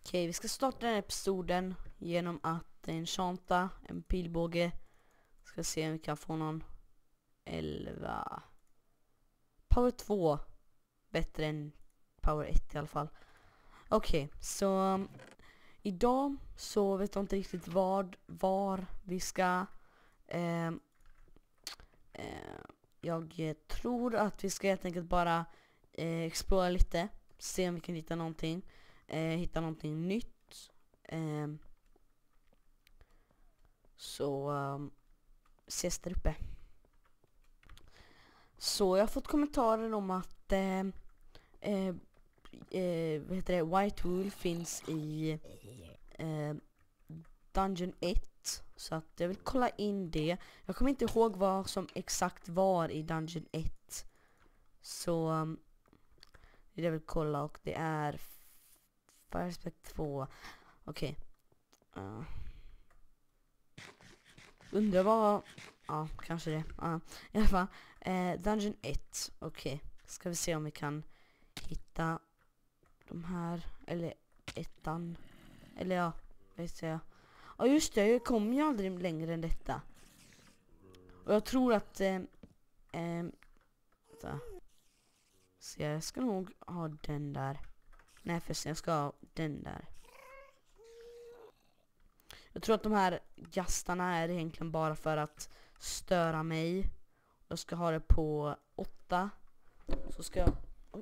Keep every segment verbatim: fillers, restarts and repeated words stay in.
Okej, vi ska starta den här episoden genom att enchanta en pilbåge. Ska se om vi kan få någon elva. Power två. Bättre än power ett i alla fall. Okej, så um, idag så vet jag inte riktigt vad, var vi ska. Eh, eh, jag tror att vi ska helt enkelt bara eh, explora lite. Se om vi kan hitta någonting. Eh, hitta någonting nytt. Eh, så um, ses där uppe. Så jag har fått kommentarer om att eh, eh, eh, vad heter det? White Wolf finns i eh, Dungeon ett. Så att jag vill kolla in det. Jag kommer inte ihåg vad som exakt var i Dungeon ett. Så um, det jag vill kolla, och det är Fire Spec två. Okej. Okay. Uh. Undrar vad... Ja, kanske det. Uh. I alla fall. Eh, Dungeon ett. Okej. Okay. Ska vi se om vi kan hitta de här. Eller ettan. Eller ja, vet jag. Ja just det, jag kommer ju aldrig längre än detta. Och jag tror att... Eh, eh, så. Så jag ska nog ha den där. Nej förresten, jag ska ha den där. Jag tror att de här gastarna är egentligen bara för att störa mig. Jag ska ha det på åtta. Så ska jag... Oj.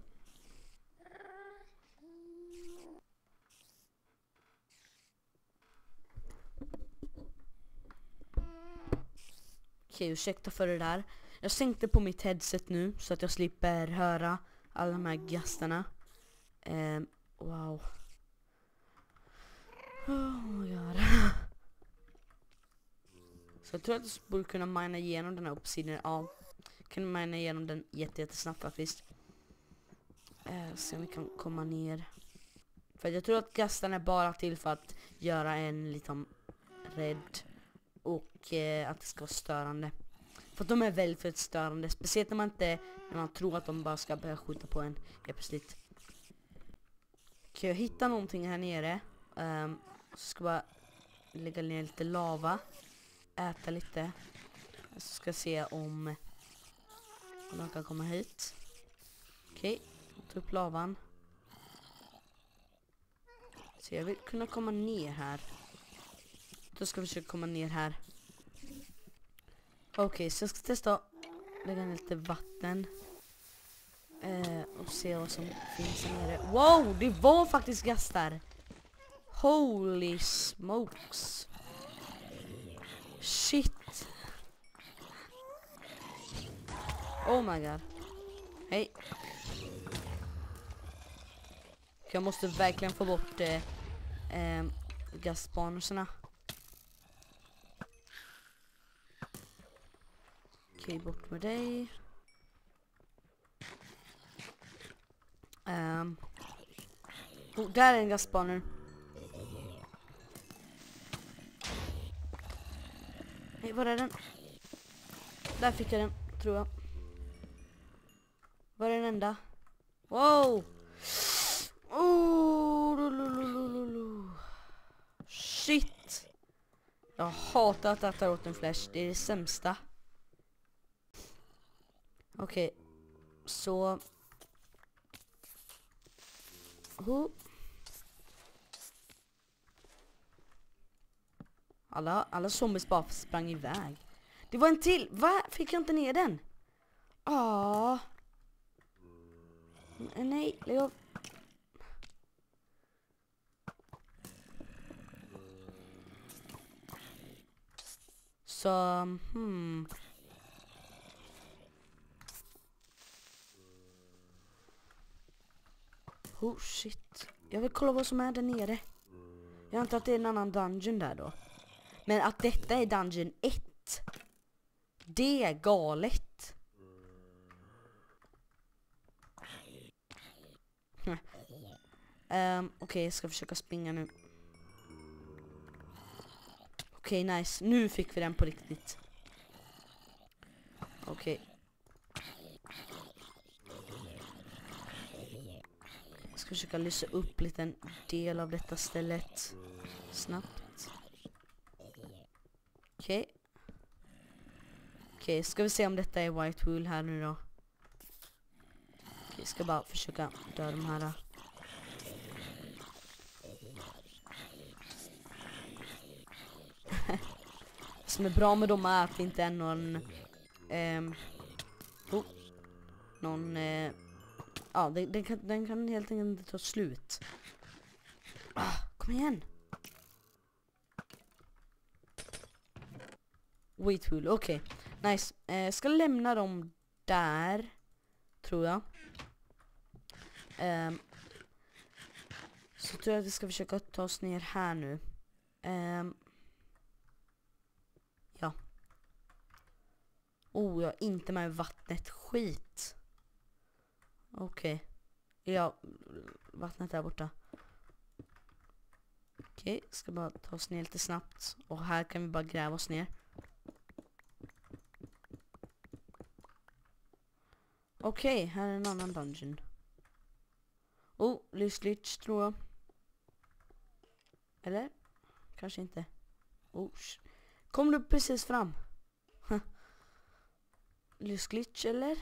Okej, ursäkta för det där. Jag sänkte på mitt headset nu så att jag slipper höra alla de här gastarna. Eh, wow. Oh my god. Så jag tror att jag borde kunna mina igenom den här uppsidan. Ja, kan mina igenom den jätte, jättesnabbt faktiskt. Eh, se om vi kan komma ner. För jag tror att gastarna är bara till för att göra en liten rädd. Och eh, att det ska vara störande. För att de är väldigt störande. Speciellt när man inte när man tror att de bara ska börja skjuta på en. Ja, precis. Okej, jag hittar någonting här nere. Um, så ska jag bara lägga ner lite lava. Äta lite. Så ska jag se om om de kan komma hit. Okej, ta upp lavan. Så jag vill kunna komma ner här. Då ska vi försöka komma ner här. Okej, okay, så jag ska testa att lägga ner lite vatten. Eh, och se vad som finns här nere. Wow, det var faktiskt gastar. Holy smokes. Shit. Oh my god. Hej. Jag måste verkligen få bort eh, eh, gasbanorna. Okej, bort med dig. Um. Oh, där är en gasbanor. Hej, var är den? Där fick jag den, tror jag. Var är den enda? Wow! Oh, lo, lo, lo, lo, lo. Shit! Jag hatar att äta åt en flash. Det är det sämsta. Okej, okay. Så oh. Alla, alla zombies bara sprang iväg. Det var en till. Va? Fick jag inte ner den? Ah. Nej, lägg av. Så, hmm. Oh shit. Jag vill kolla vad som är där nere. Jag antar att det är en annan dungeon där då. Men att detta är dungeon ett. Det är galet. um, Okej, okay, jag ska försöka springa nu. Okej, okay, nice. Nu fick vi den på riktigt. Okej. Okay. Ska försöka lysa upp lite del av detta stället snabbt. Okej. Okay. Okej, okay, ska vi se om detta är white wool här nu då. Okej, okay, ska bara försöka dö de här. Som är bra med dem är att det inte är någon ehm, oh, någon eh, ja, den, den, kan, den kan helt enkelt inte ta slut. Ah, kom igen. Wait wool, okej. Okay. Nice. Eh, ska lämna dem där, tror jag. Um, så tror jag att vi ska försöka ta oss ner här nu. Um, ja. Oh, jag har inte med vattnet. Skit. Okej. Okay. Ja, vattnet är borta. Okej, okay, ska bara ta oss ner lite snabbt. Och här kan vi bara gräva oss ner. Okej, okay, här är en annan dungeon. Oh, lysglitch tror jag. Eller? Kanske inte. Oh, kom du precis fram? Lysglitch eller?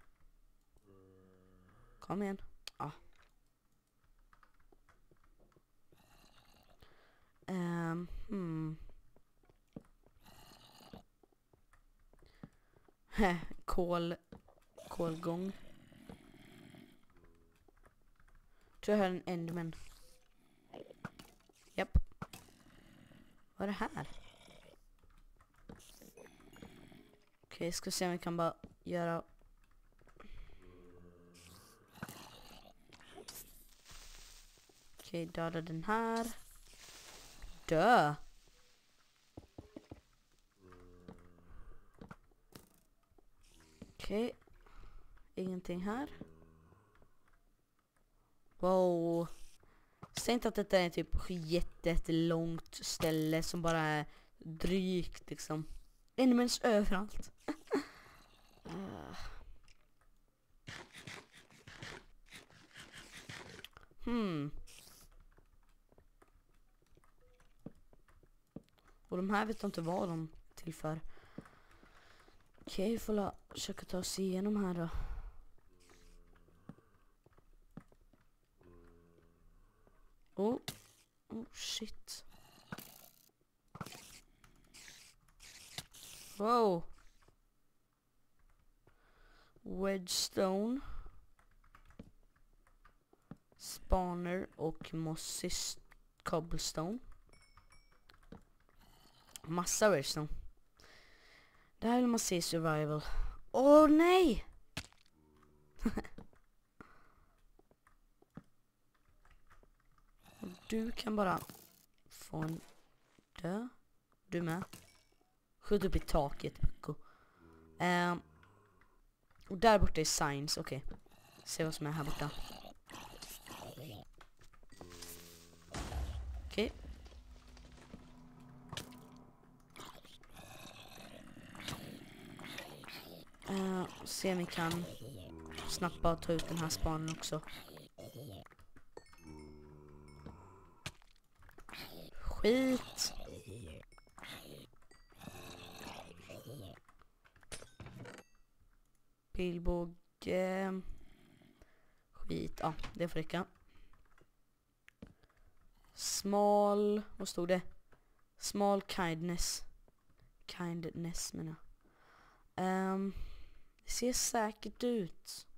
Kom igen. Ah. Um, hmm. Kol. Kolgång. Tror jag har en enderman. Japp. Vad är det här? Okej, ska se om vi kan bara göra... Okej, döda den här. Dö! Okej. Ingenting här. Wow. Säg inte att detta är typ jättelångt ställe som bara är drygt liksom. Endermans överallt. uh. Hmm. Och de här vet jag inte vad de till för. Okej, okay, får la försöka ta oss igenom här då. Oh, oh shit. Wow. Wedgestone. Spawner och mossy cobblestone. Massa redstone. Det här vill man se survival. Åh oh, nej! Du kan bara få en dö. Du med. Skjut upp i taket, Pucko. Um, och där borta är signs, okej. Okay. Se vad som är här borta. Okej. Okay. Uh, se om vi kan snabbt bara ta ut den här spanen också. Skit. Pilbåge. Skit, ja, det får räcka. Small, vad stod det? Small kindness. Kindness menar jag. Um, det ser säkert ut.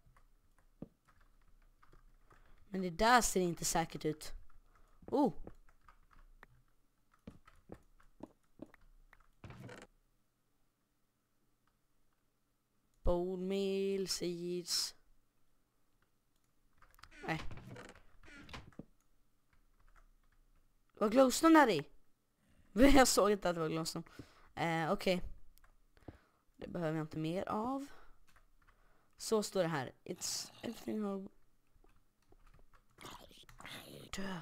Men det där ser inte säkert ut. Oh. Bone meal, seeds. Nej. Det var glowstone där i. Jag såg inte att det var glowstone. Eh, Okej. Okay. Det behöver jag inte mer av. Så står det här. It's everything all... Dö.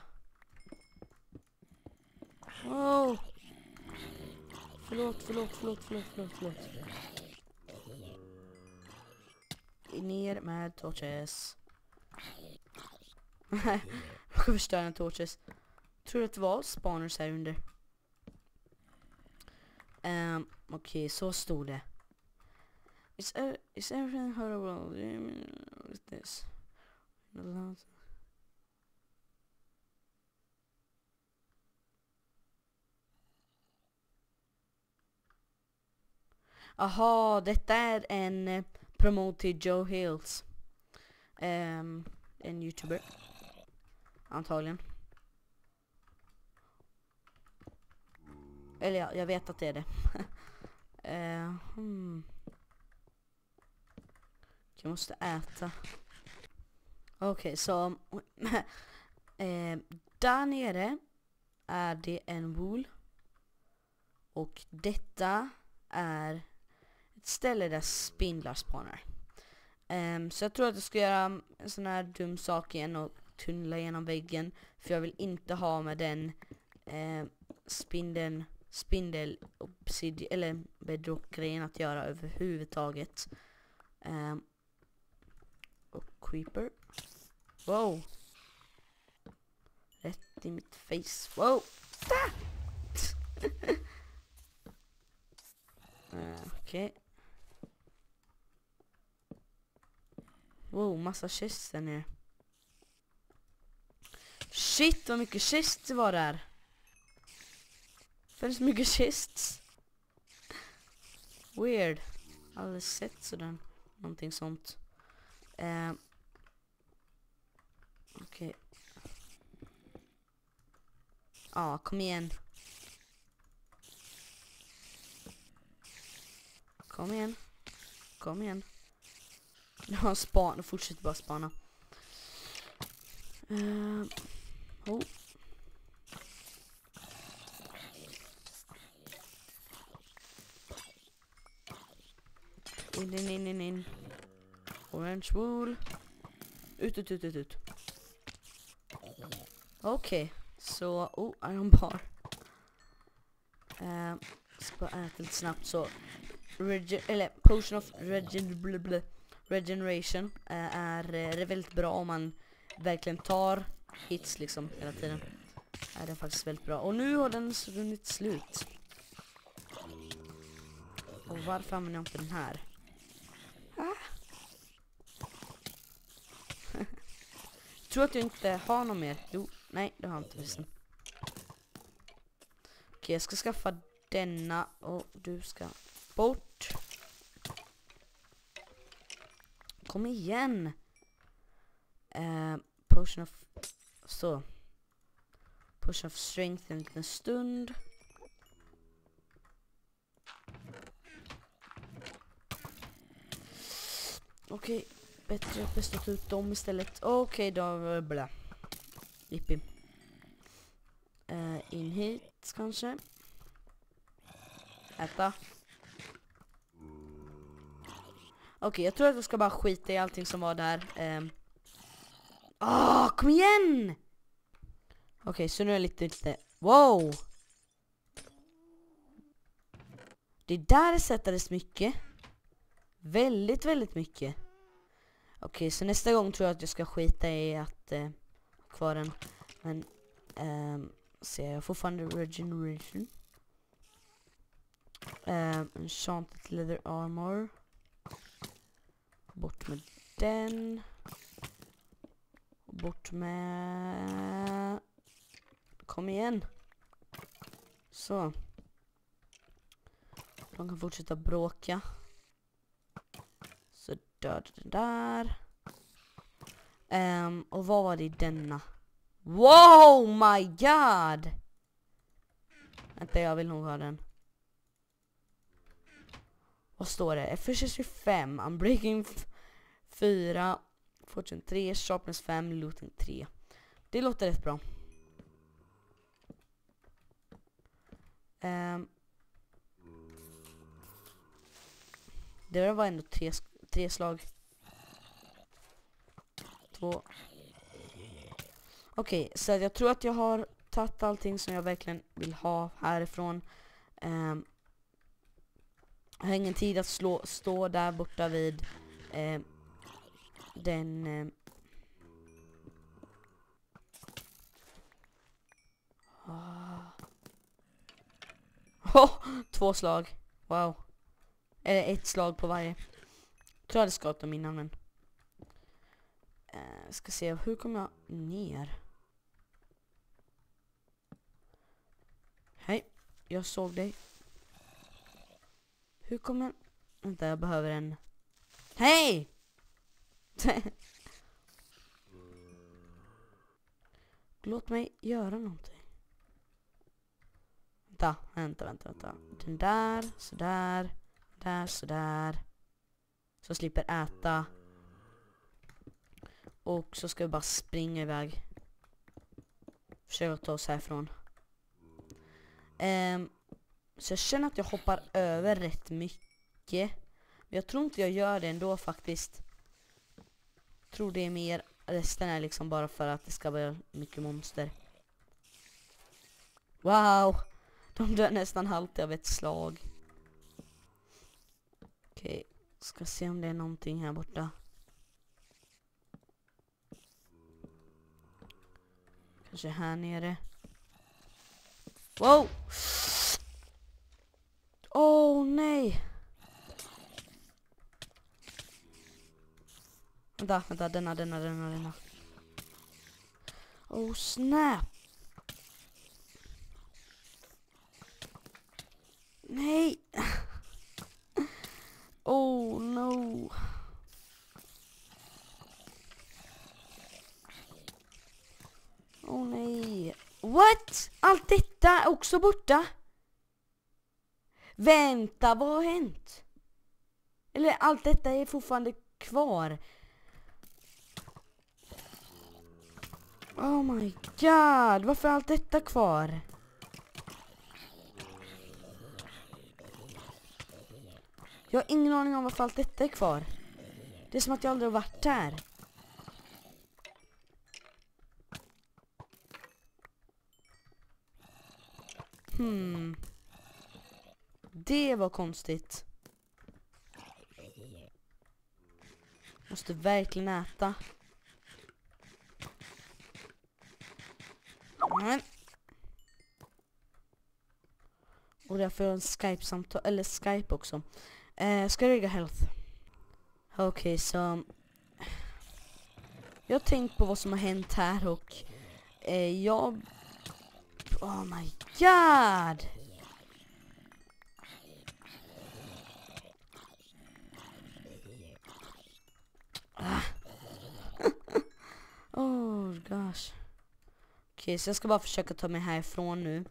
Wow. Förlåt, förlåt, förlåt, förlåt, förlåt, förlåt. Ner med torches. Nej, jag ska förstöra en torches. Tror du att det var spawners här under? Um, Okej, okay, så stod det. Is, er, is everything horrible? What is this? Aha, detta är en eh, promote till Joe Hills. Um, en YouTuber. Antagligen. Eller ja, jag vet att det är det. uh, hmm. Jag måste äta. Okej, okay, så eh, där nere är det en wool. Och detta är ett ställe där spindlar spawnar. Um, så jag tror att jag ska göra en sån här dum sak igen och tunnla genom väggen. För jag vill inte ha med den eh, spindeln, spindel, obsidian eller bedrock-grejen att göra överhuvudtaget. Um, och creeper. Wow. Rätt i mitt face. Wow. uh, Okej. Okay. Wow, massa chests där nere. Shit, vad mycket chests det var där. För det är så mycket chests. Weird. Aldrig sett sådär. Någonting sånt. Uh, Okej. Okay. Ja, ah, kom igen. Kom igen. Kom igen. Ja, span. Fortsätt bara spana. Uh, oh. In, in, in, in, in. Orange wool. Ut, ut, ut, ut, ut. Okej. Okay. Så, oh, iron bar. Uh, ska bara äta lite snabbt så. Regen eller potion of regen blah, blah, regeneration uh, är, är uh, väldigt bra om man verkligen tar hits liksom hela tiden. Är uh, det faktiskt väldigt bra. Och nu har den runnit slut. Och varför använder jag inte den här? Ah. Tror att jag inte har någon mer. Jo, nej, det har jag inte förresten. Okej, jag ska skaffa denna och du ska bort. Kom igen. Uh, potion of så. Potion of strength en liten stund. Okej, okay, bättre att bästa ut dem istället. Okej, okay, då blä. Jippi. Uh, in hit kanske. Äta. Okej, okay, jag tror att jag ska bara skita i allting som var där. Um. Ah, kom igen! Okej, okay, så nu är jag lite, lite... Wow! Det där sättades mycket. Väldigt, väldigt mycket. Okej, okay, så nästa gång tror jag att jag ska skita i att uh, kvar den. Men, um, ser jag fortfarande regeneration. Um, enchanted leather armor. Bort med den. Bort med... Kom igen. Så. De kan fortsätta bråka. Så död den där. Um, och vad var det i denna? Wow, my god! Vänta, jag vill nog ha den. Vad står det? Efficiency fem, Unbreaking fyra, Fortune tre, Sharpness fem, Looting tre. Det låter rätt bra. Um, det var ändå tre, tre slag. Två. Okej, okay, så jag tror att jag har tagit allting som jag verkligen vill ha härifrån. Um, Jag har ingen tid att slå, stå där borta vid eh, den eh, Oh, två slag. Wow. Eller ett slag på varje. Jag tror jag hade skadat dem innan, men... Eh, ska se, hur kommer jag ner? Hej, jag såg dig. Hur kommer jag... Vänta, jag behöver en... Hej! Låt mig göra någonting. Vänta, vänta, vänta, vänta. Den där, sådär. Där, sådär. Så slipper äta. Och så ska vi bara springa iväg. Försöka ta oss härifrån. Um, så jag känner att jag hoppar över rätt mycket. Men jag tror inte jag gör det ändå faktiskt. Jag tror det är mer... Resten är liksom bara för att det ska vara mycket monster. Wow! De dör nästan alltid av ett slag. Okej, ska se om det är någonting här borta. Kanske här nere. Wow! Åh oh, nej! Vänta, vänta, denna, denna, denna, denna. Oh snap! Nej! Oh no! Oh nej! What? Allt detta är också borta? Vänta, vad har hänt? Eller allt detta är fortfarande kvar. Oh my god, varför är allt detta kvar? Jag har ingen aning om varför allt detta är kvar. Det är som att jag aldrig har varit där. Hmm. Det var konstigt. Måste verkligen äta. Mm. Och därför en Skype-samtal, eller Skype också. Eh, ska jag regga health? Okej, okay, så... Jag har tänkt på vad som har hänt här och... Eh, jag... Oh my god! Ah. Oh gosh. Okej, okay, så jag ska bara försöka ta mig härifrån nu.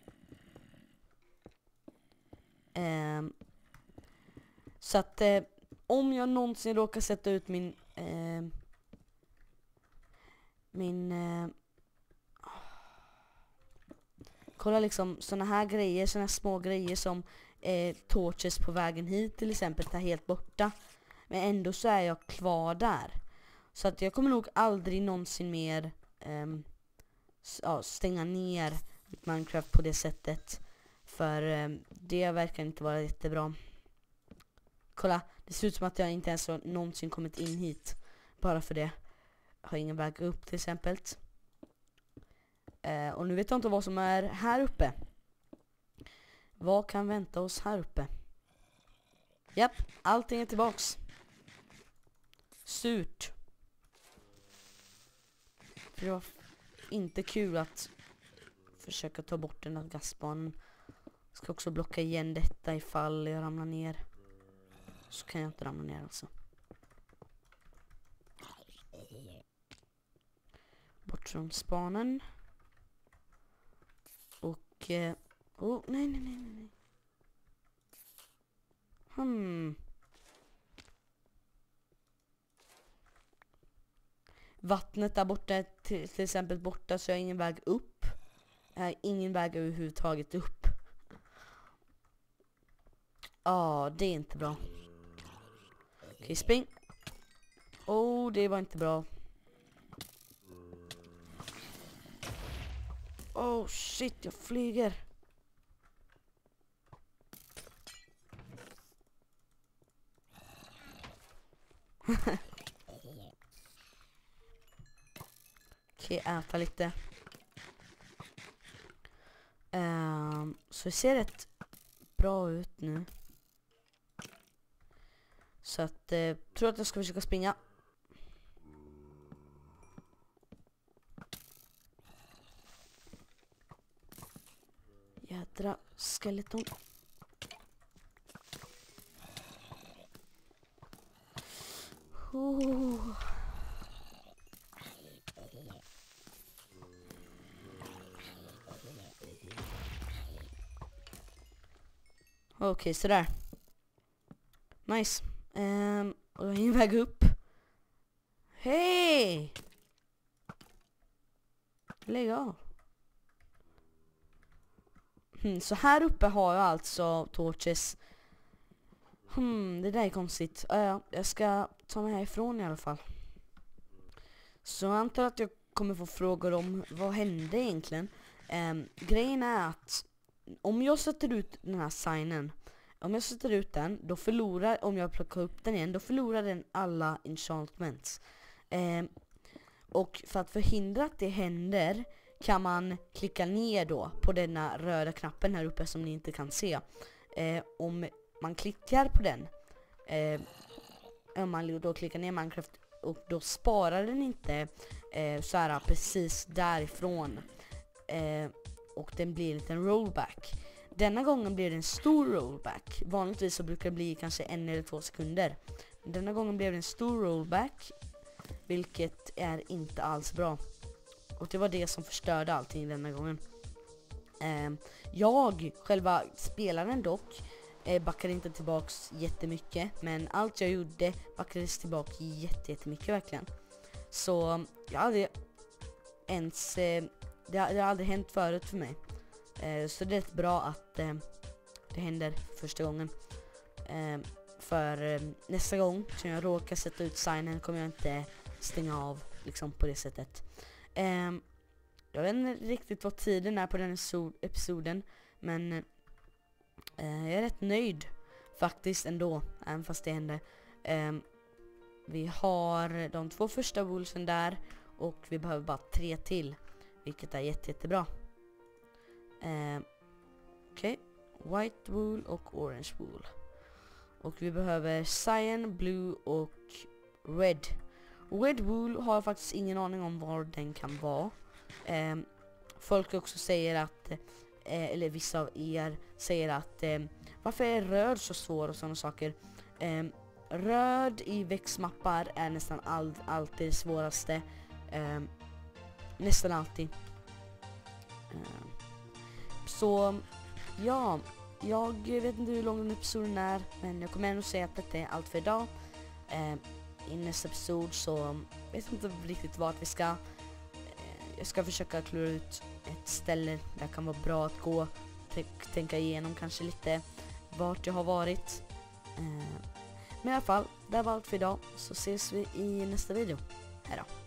Um, så att eh, om jag någonsin råkar sätta ut min eh, min eh, kolla liksom såna här grejer, såna här små grejer som eh, torches på vägen hit till exempel är helt borta, men ändå så är jag kvar där, så att jag kommer nog aldrig någonsin mer eh, ja, stänga ner Minecraft på det sättet. För eh, det verkar inte vara jättebra. Kolla, det ser ut som att jag inte ens har någonsin kommit in hit. Bara för det. Jag har ingen väg upp till exempel. Eh, och nu vet jag inte vad som är här uppe. Vad kan vänta oss här uppe? Japp, allting är tillbaks. Surt. För det var inte kul att försöka ta bort den här gasbanan. Ska också blocka igen detta ifall jag ramlar ner. Så kan jag inte ramla ner alltså. Bort från spanen. Och... Eh, oh, nej, nej, nej, nej. Hmm. Vattnet där borta är till, till exempel borta, så jag har ingen väg upp. Jag har ingen väg överhuvudtaget upp. Ja, ah, det är inte bra. Okej, okay, spring. Oh, det var inte bra. Oh shit, jag flyger. Okej, okay, äta lite. Um, så det ser rätt bra ut nu. Så att, eh, tror att jag ska försöka springa. Jädra skeleton. Oh. Okej, okay, sådär. Nice. Um, och jag är väg upp. Hej! Lägg av. Hmm, så här uppe har jag alltså torches. Hmm, det där är konstigt. Uh, jag ska ta mig härifrån i alla fall. Så jag antar att jag kommer få frågor om vad hände egentligen. Um, grejen är att om jag sätter ut den här signen, om jag sätter ut den, då förlorar, om jag plockar upp den igen, då förlorar den alla enchantments. Um, och för att förhindra att det händer kan man klicka ner då på denna röda knappen här uppe som ni inte kan se. Eh, om man klickar på den, eh, om man då klickar ner Minecraft, och då sparar den inte eh, så här precis därifrån. Eh, och den blir en liten rollback. Denna gången blir det en stor rollback. Vanligtvis så brukar det bli kanske en eller två sekunder. Denna gången blev det en stor rollback, vilket är inte alls bra. Och det var det som förstörde allting denna gången. Eh, jag, själva spelaren dock, eh, backade inte tillbaks jättemycket. Men allt jag gjorde backades tillbaka jätte, jättemycket verkligen. Så jag hade ens... Eh, det, har, det har aldrig hänt förut för mig. Eh, så det är rätt bra att eh, det händer första gången. Eh, för eh, nästa gång som jag råkar sätta ut signen kommer jag inte stänga av liksom på det sättet. Um, jag vet inte riktigt vad tiden är på den episoden, men uh, jag är rätt nöjd faktiskt ändå, även fast det hände. Um, vi har de två första woolsen där, och vi behöver bara tre till, vilket är jätte, jättebra. Um, Okej, okay. White wool och orange wool. Och vi behöver cyan, blue och red. Red wool har jag faktiskt ingen aning om var den kan vara. Eh, folk också säger att, eh, eller vissa av er säger att eh, varför är röd så svår och sådana saker. Eh, röd i växtmappar är nästan all, alltid det svåraste. Eh, nästan alltid. Eh, så ja, jag vet inte hur lång den episoden är, men jag kommer ändå säga att detta är allt för idag. Eh, I nästa episod så vet jag inte riktigt vart vi ska. Eh, jag ska försöka klura ut ett ställe där det kan vara bra att gå. T- tänka igenom kanske lite vart jag har varit. Eh, men i alla fall, det var allt för idag. Så ses vi i nästa video. Hej då.